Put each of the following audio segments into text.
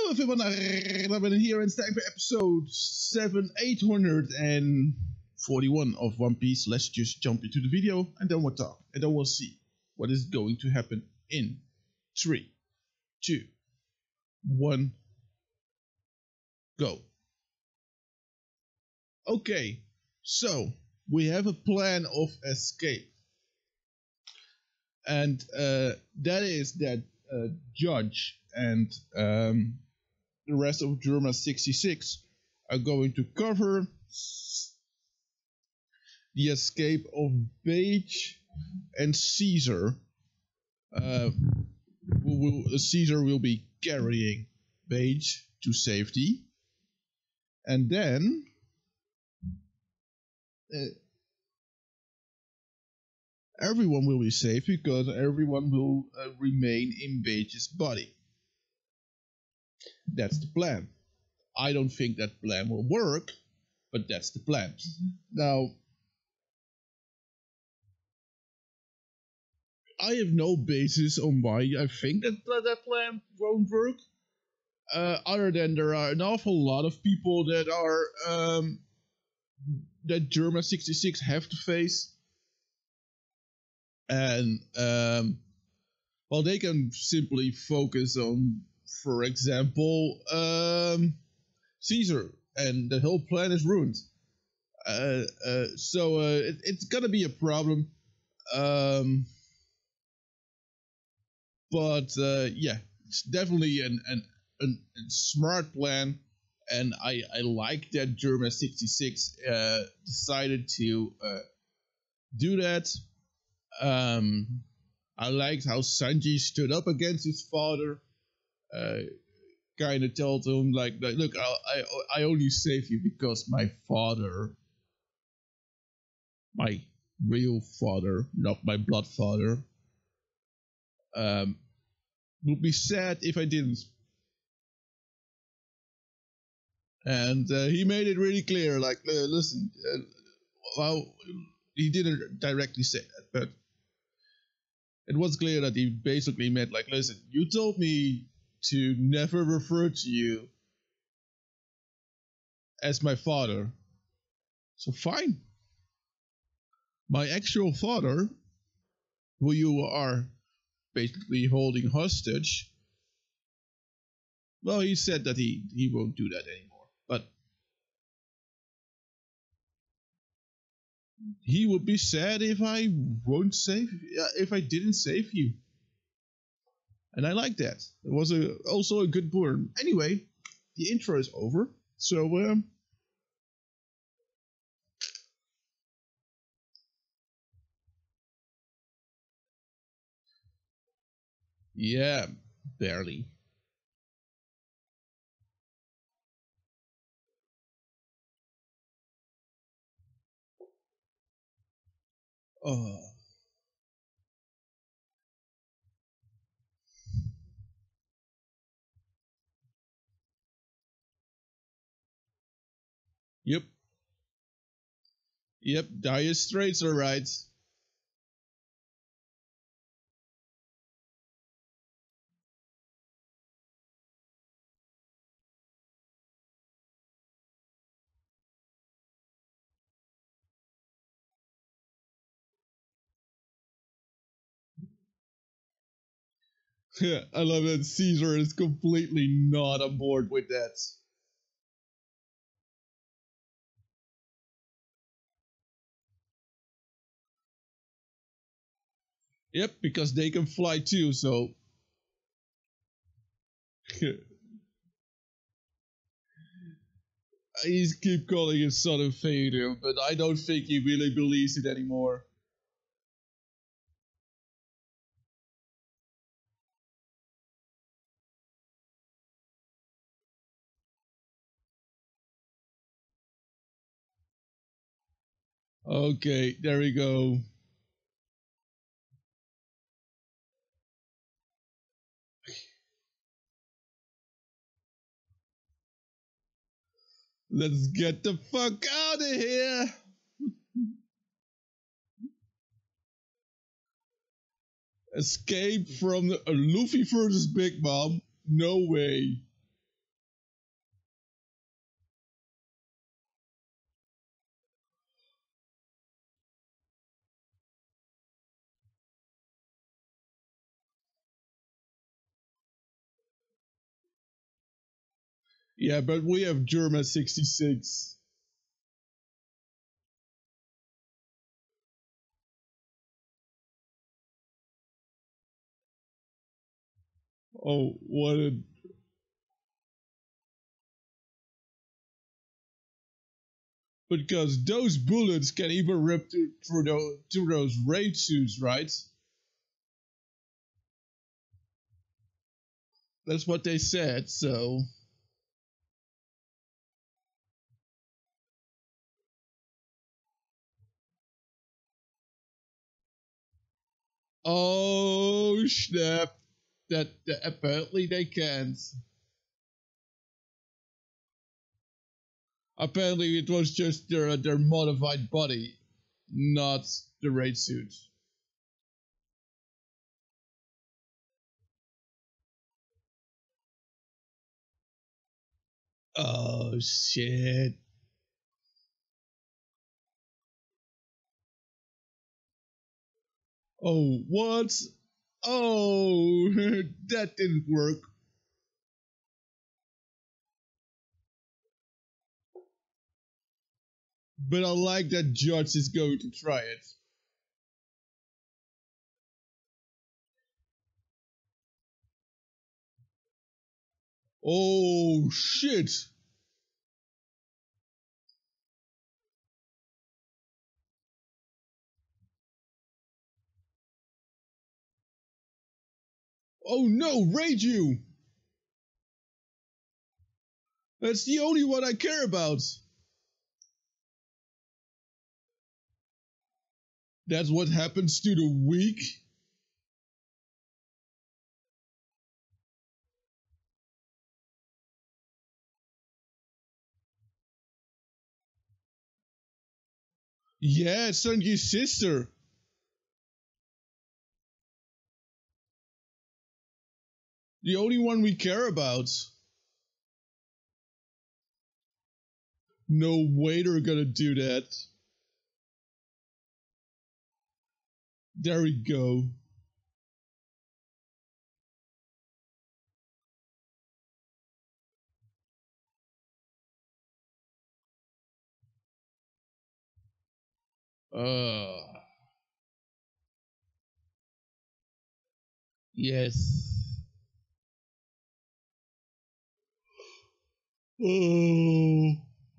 everyone, I've been here and time for episode 7841 of One Piece. Let's just jump into the video and then we'll talk. And then we'll see what is going to happen in 3, 2, 1, go. Okay, so we have a plan of escape. And that is that Judge and the rest of Germa 66 are going to cover the escape of Bege and Caesar. Caesar will be carrying Bege to safety, and then everyone will be safe because everyone will remain in Bege's body. That's the plan. I don't think that plan will work, but that's the plan. Now, I have no basis on why I think that plan won't work. Other than there are an awful lot of people that are that Germa 66 have to face. And well, they can simply focus on, for example, Caesar, and the whole plan is ruined. So it's gonna be a problem. But yeah, it's definitely a smart plan, and I like that Germa 66 decided to do that. I liked how Sanji stood up against his father. Kind of told him like, look, I only save you because my father, my real father, not my blood father, would be sad if I didn't. And he made it really clear, like, listen, well, he didn't directly say that, but it was clear that he basically meant, like, listen, you told me to never refer to you as my father, so fine. My actual father, who you are basically holding hostage, well, he said that he won't do that anymore, but he would be sad if I didn't save you. And I like that. It was also a good burn. Anyway, the intro is over. So yeah, barely. Oh. Yep. Yep, Dire Straits are right. I love that Caesar is completely not on board with that. Yep, because they can fly too, so he's keep calling his son a failure, but I don't think he really believes it anymore. Okay, there we go. Let's get the fuck out of here! Escape from Luffy versus Big Mom? No way. Yeah, but we have Germa 66. Oh, what a... Because those bullets can even rip through those raid suits, right? That's what they said, so... Oh, snap. That apparently they can't. Apparently it was just their modified body, not the raid suit. Oh shit. Oh, what? Oh, that didn't work. But I like that Judge is going to try it. Oh shit. Oh no, raid you! That's the only one I care about. That's what happens to the weak. Yeah, Sanji's sister. The only one we care about. No way they're gonna do that. There we go. Yes. Oh.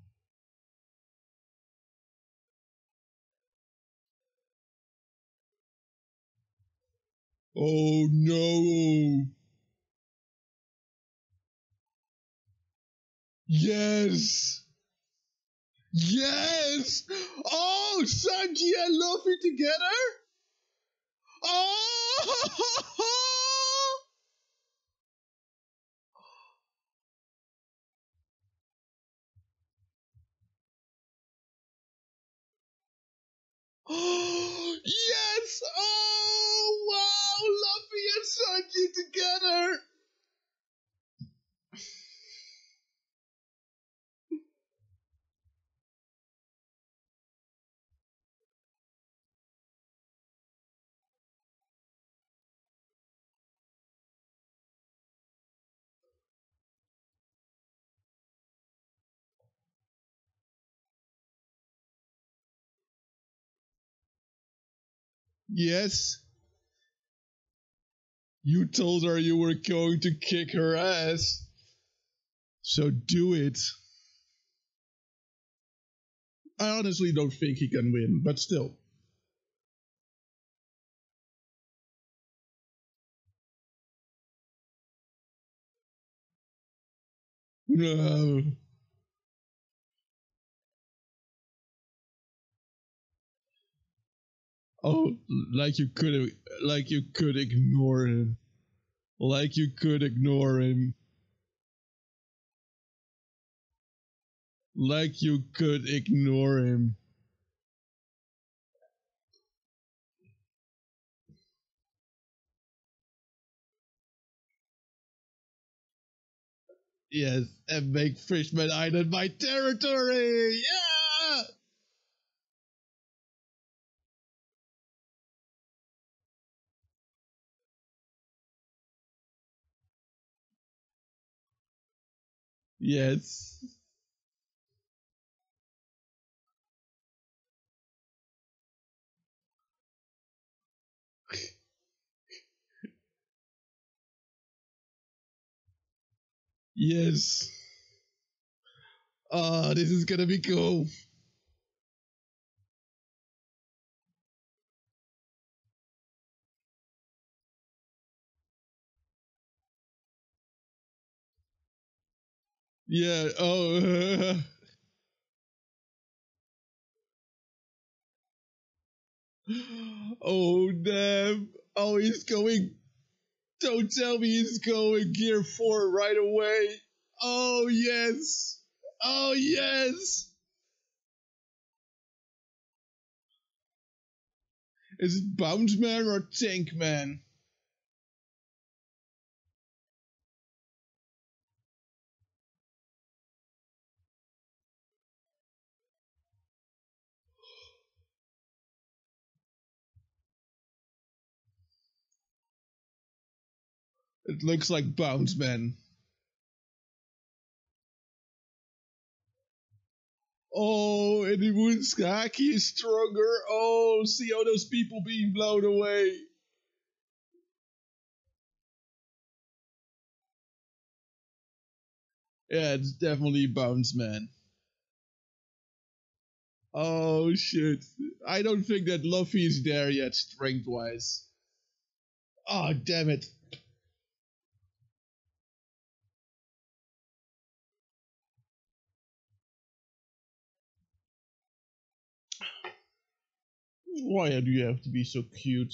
Oh no. Yes. Yes. Oh, Sanji and Luffy together. Oh. Yes. Oh wow, Luffy and Sanji together. Yes. You told her you were going to kick her ass. So do it. I honestly don't think he can win, but still. No. Oh, like you could ignore him. Like you could ignore him. Like you could ignore him. Yes, and make Fishman Island my territory! Yeah! Yes. Yes. Ah, this is gonna be cool. Yeah. Oh. Oh damn. Oh, he's going. Don't tell me he's going Gear 4 right away. Oh yes. Oh yes. Is it Bounce Man or Tank Man? It looks like Bounce Man. Oh, and Iwunskaki is stronger. Oh, see all those people being blown away. Yeah, it's definitely Bounce Man. Oh shit. I don't think that Luffy is there yet, strength wise. Oh, damn it. Why do you have to be so cute?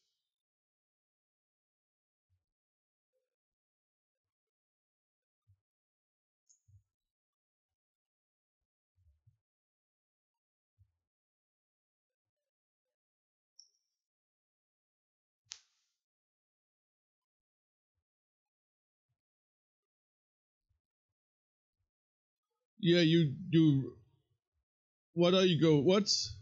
Yeah, you do. What are you go? What's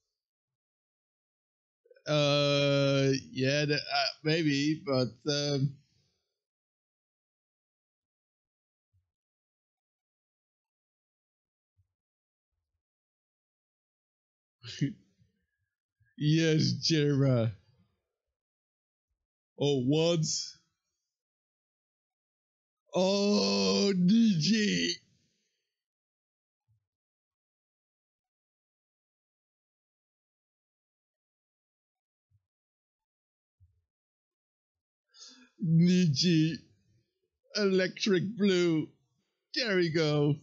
yeah, maybe, but yes, Jera. Oh, what? Oh, DJ. Niji. Electric blue. There we go.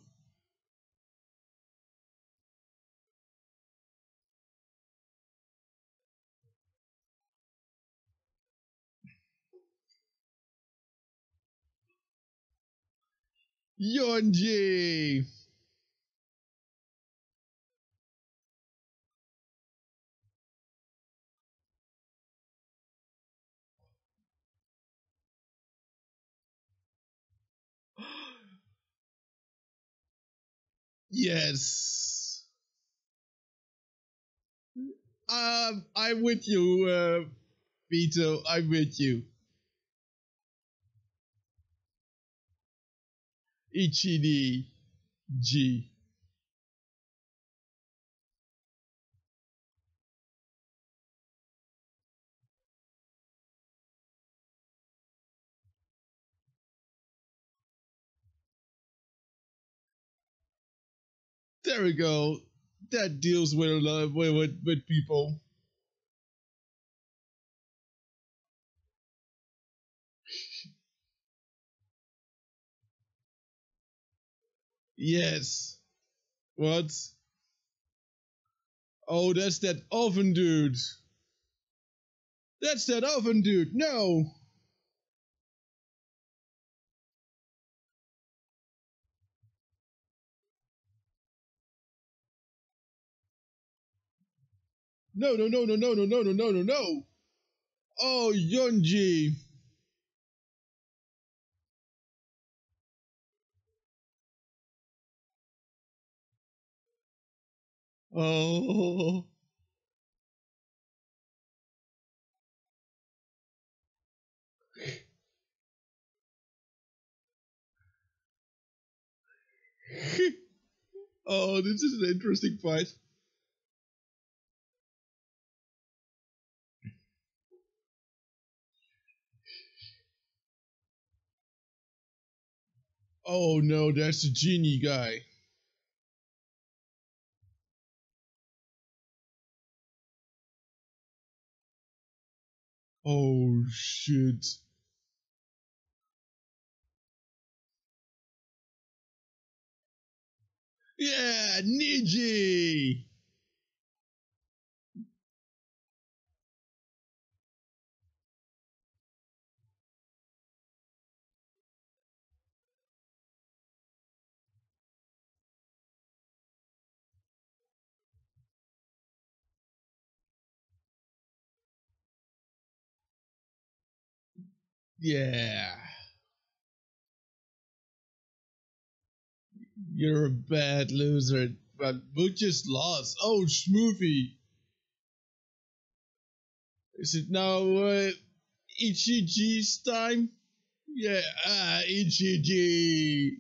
Yonji. Yes. I'm with you, Vito. I'm with you. Ichidi G. There we go. That deals with a lot with people. Yes. What? Oh, that's that oven dude. That's that oven dude. No. No, no, no, no, no, no, no, no, no, no, no. Oh, Yonji. Oh. Oh, this is an interesting fight. Oh no, that's the genie guy. Oh shit. Yeah, Niji! Yeah. You're a bad loser, but we just lost. Oh, Smoothie. Is it now Ichiji's time? Yeah, Ichiji.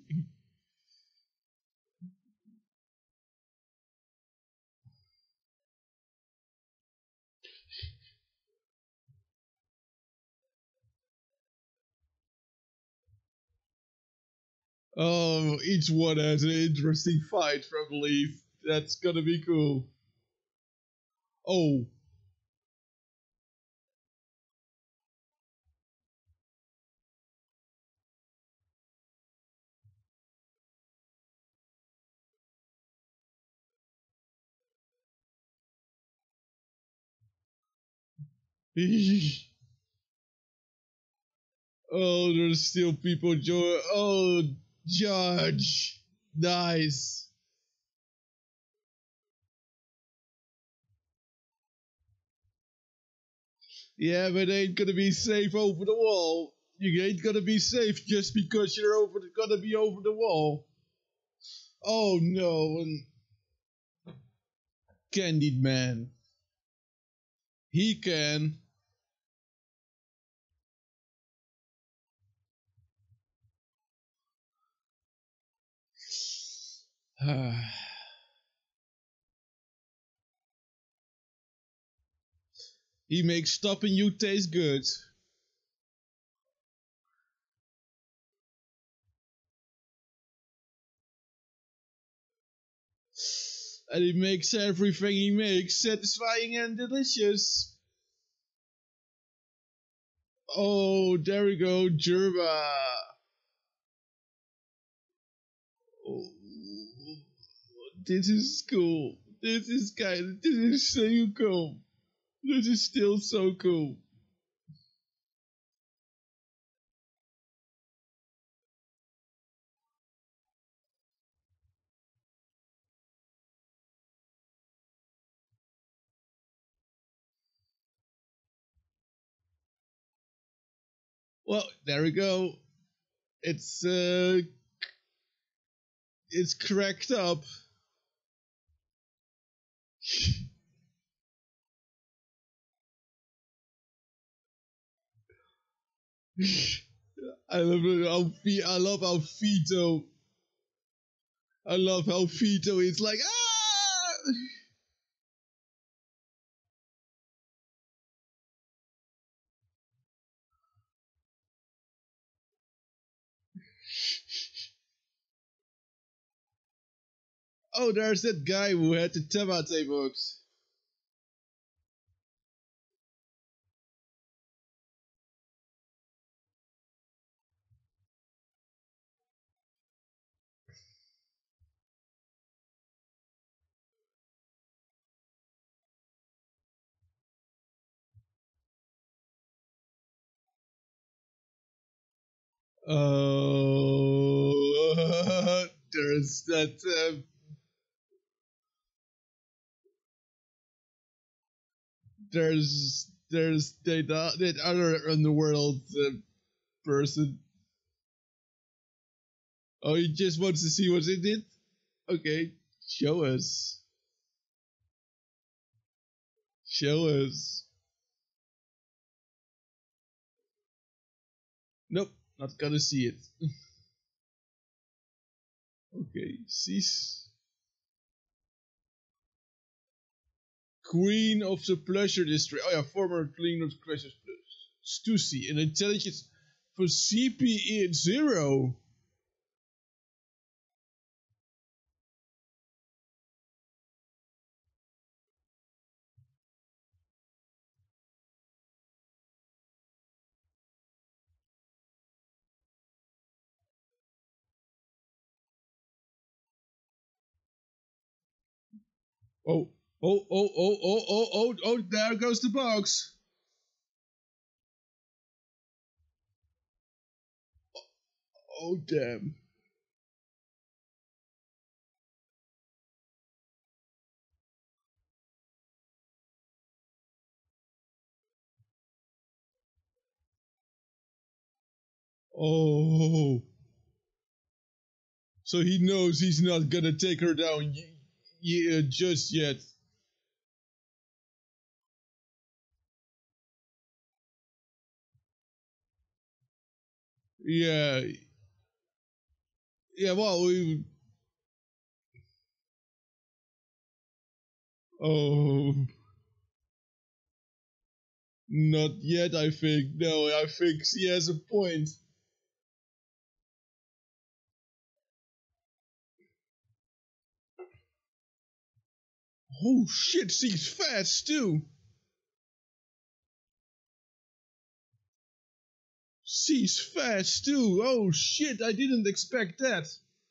Oh, each one has an interesting fight from Leaf. That's gonna be cool. Oh. Oh, there's still people join. Oh, Judge. Nice. Yeah, but ain't gonna be safe over the wall. You ain't gonna be safe just because you're gonna be over the wall. Oh no, and Candied Man. He can. He makes stopping you taste good. And he makes everything he makes satisfying and delicious. Oh, there we go, Jerba. Oh, this is cool. This is so cool. This is still so cool. Well, there we go. It's it's cracked up. I love how Fito. I love how Fito is like ah. Oh, there's that guy who had the Tabate books. Oh, there's that. There's that other underworld person. Oh, he just wants to see what's in it. Okay, show us. Show us. Nope, not gonna see it. Okay, cease. Queen of the Pleasure District. Oh yeah, former Queen of the Pleasure District. Stussy, an intelligence for CP0. Oh, there goes the box. Oh, damn. Oh. So he knows he's not gonna take her down just yet. Yeah. Yeah, well, oh. Not yet, I think. No, I think she has a point. Oh shit, she's fast too. She's fast too. Oh shit, I didn't expect that.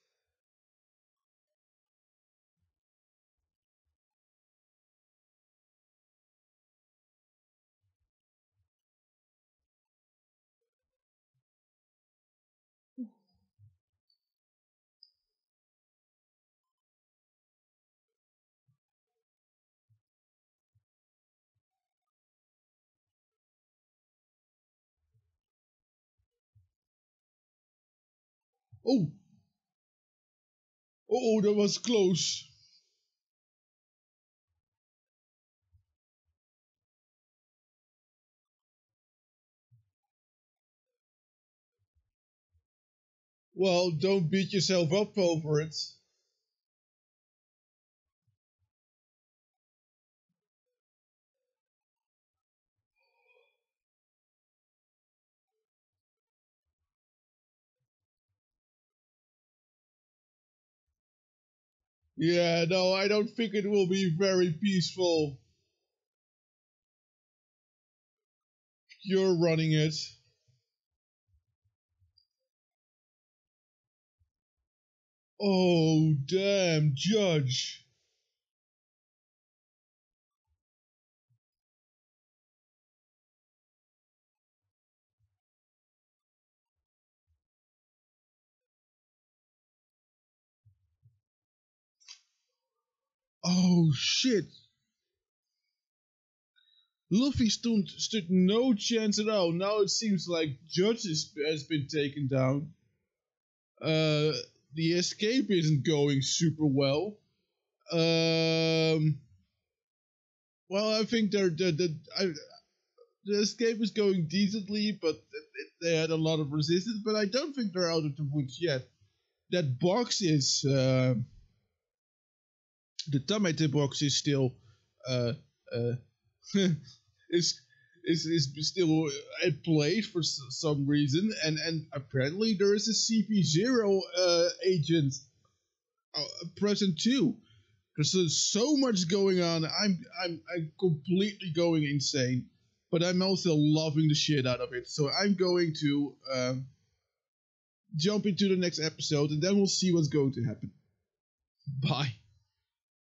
Oh. Oh, that was close. Well, don't beat yourself up over it. Yeah, no, I don't think it will be very peaceful. You're running it. Oh, damn, Judge. Oh, shit. Luffy stood no chance at all. Now it seems like Judge has been taken down. The escape isn't going super well. Well, I think the escape is going decently, but they had a lot of resistance. But I don't think they're out of the woods yet. That box is the Tamete box is still uh, is still in place for some reason, and apparently there is a CP0 agent present too. There's so much going on. I'm completely going insane, but I'm also loving the shit out of it. So I'm going to jump into the next episode, and then we'll see what's going to happen. Bye.